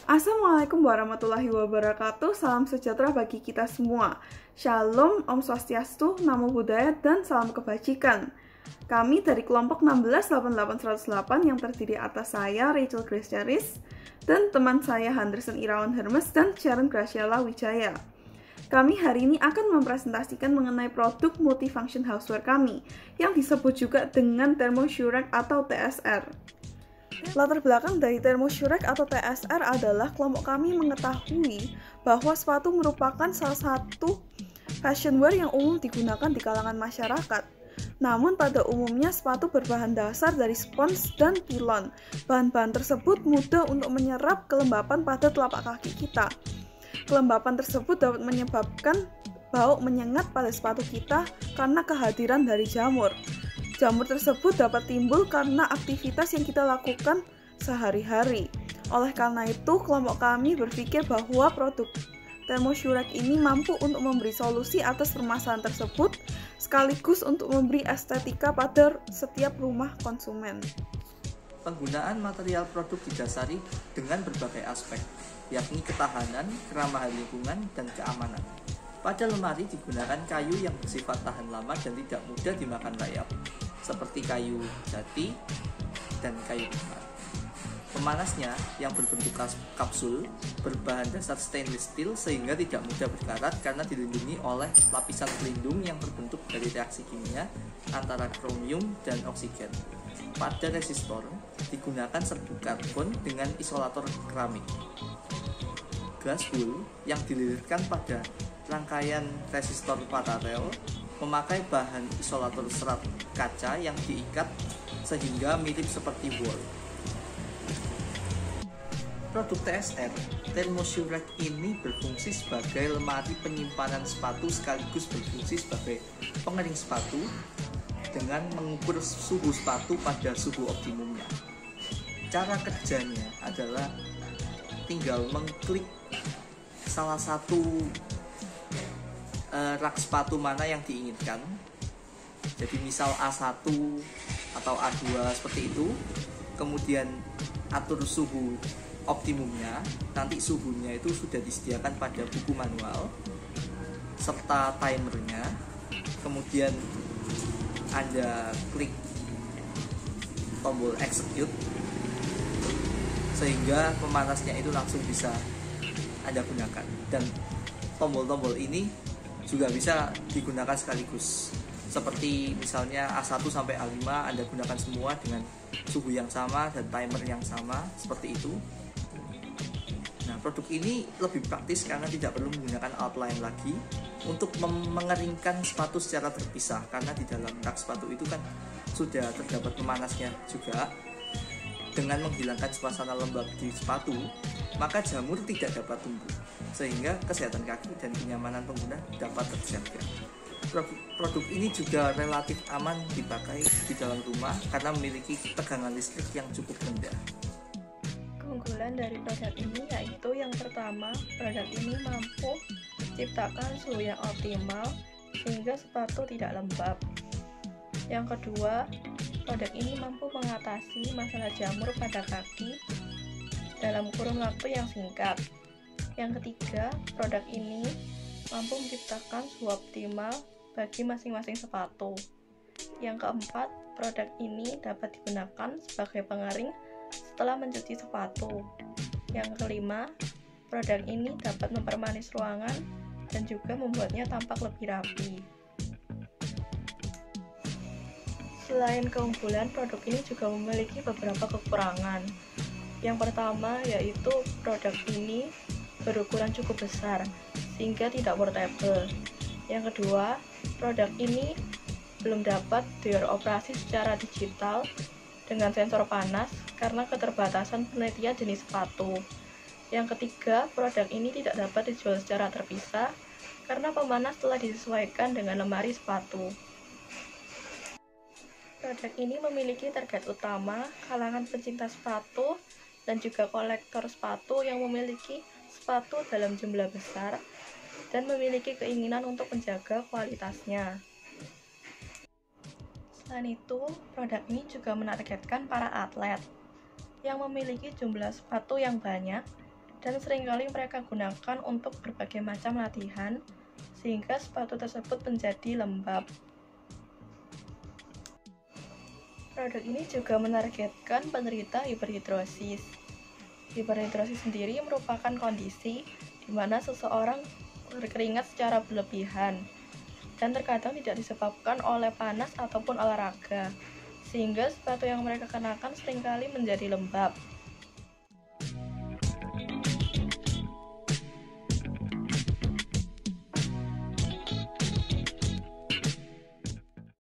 Assalamualaikum warahmatullahi wabarakatuh. Salam sejahtera bagi kita semua. Shalom, Om Swastiastu, Namo Buddhaya, dan salam kebajikan. Kami dari kelompok 1688108 yang terdiri atas saya, Rachel Grace Charis, dan teman saya Henderson Irawan Hermes dan Sharon Graciela Wijaya. Kami hari ini akan mempresentasikan mengenai produk multifunction houseware kami, yang disebut juga dengan Thermosurek atau TSR. Latar belakang dari Thermosurek atau TSR adalah kelompok kami mengetahui bahwa sepatu merupakan salah satu fashionwear yang umum digunakan di kalangan masyarakat. Namun pada umumnya sepatu berbahan dasar dari spons dan pilon. Bahan-bahan tersebut mudah untuk menyerap kelembapan pada telapak kaki kita. Kelembapan tersebut dapat menyebabkan bau menyengat pada sepatu kita karena kehadiran dari jamur. Jamur tersebut dapat timbul karena aktivitas yang kita lakukan sehari-hari. Oleh karena itu, kelompok kami berpikir bahwa produk Thermosurek ini mampu untuk memberi solusi atas permasalahan tersebut, sekaligus untuk memberi estetika pada setiap rumah konsumen. Penggunaan material produk didasari dengan berbagai aspek, yakni ketahanan, keramahan lingkungan, dan keamanan. Pada lemari digunakan kayu yang bersifat tahan lama dan tidak mudah dimakan rayap, seperti kayu jati dan kayu besar. Pemanasnya yang berbentuk kapsul berbahan dasar stainless steel sehingga tidak mudah berkarat karena dilindungi oleh lapisan pelindung yang terbentuk dari reaksi kimia antara kromium dan oksigen. Pada resistor digunakan serbuk karbon dengan isolator keramik. Glass wool yang dililitkan pada rangkaian resistor paralel memakai bahan isolator serat kaca yang diikat sehingga mirip seperti wool. Produk TSR, Thermosurek ini berfungsi sebagai lemari penyimpanan sepatu sekaligus berfungsi sebagai pengering sepatu dengan mengukur suhu sepatu pada suhu optimumnya. Cara kerjanya adalah tinggal mengklik salah satu rak sepatu mana yang diinginkan. Jadi misal A1 atau A2 seperti itu. Kemudian atur suhu optimumnya. Nanti suhunya itu sudah disediakan pada buku manual serta timernya. Kemudian Anda klik tombol execute sehingga pemanasnya itu langsung bisa Anda gunakan. Dan tombol-tombol ini juga bisa digunakan sekaligus. Seperti misalnya A1 sampai A5 Anda gunakan semua dengan suhu yang sama dan timer yang sama, seperti itu. Nah, produk ini lebih praktis karena tidak perlu menggunakan alat lain lagi untuk mengeringkan sepatu secara terpisah, karena di dalam rak sepatu itu kan sudah terdapat pemanasnya juga. Dengan menghilangkan suasana lembab di sepatu, maka jamur tidak dapat tumbuh, sehingga kesehatan kaki dan kenyamanan pengguna dapat terjaga. Produk ini juga relatif aman dipakai di dalam rumah karena memiliki tegangan listrik yang cukup rendah. Keunggulan dari produk ini yaitu yang pertama, produk ini mampu menciptakan suhu yang optimal sehingga sepatu tidak lembab. Yang kedua, produk ini mampu mengatasi masalah jamur pada kaki dalam kurun waktu yang singkat. Yang ketiga, produk ini mampu menciptakan suhu optimal bagi masing-masing sepatu. Yang keempat, produk ini dapat digunakan sebagai pengering setelah mencuci sepatu. Yang kelima, produk ini dapat mempermanis ruangan dan juga membuatnya tampak lebih rapi. Selain keunggulan, produk ini juga memiliki beberapa kekurangan. Yang pertama yaitu produk ini berukuran cukup besar sehingga tidak portable. Yang kedua, produk ini belum dapat dioperasi secara digital dengan sensor panas karena keterbatasan penelitian jenis sepatu. Yang ketiga, produk ini tidak dapat dijual secara terpisah karena pemanas telah disesuaikan dengan lemari sepatu. Produk ini memiliki target utama kalangan pencinta sepatu dan juga kolektor sepatu yang memiliki sepatu dalam jumlah besar dan memiliki keinginan untuk menjaga kualitasnya. Selain itu, produk ini juga menargetkan para atlet yang memiliki jumlah sepatu yang banyak dan seringkali mereka gunakan untuk berbagai macam latihan, sehingga sepatu tersebut menjadi lembab. Produk ini juga menargetkan penderita hiperhidrosis. Hiperhidrosis sendiri merupakan kondisi di mana seseorang berkeringat secara berlebihan dan terkadang tidak disebabkan oleh panas ataupun olahraga, sehingga sepatu yang mereka kenakan seringkali menjadi lembab.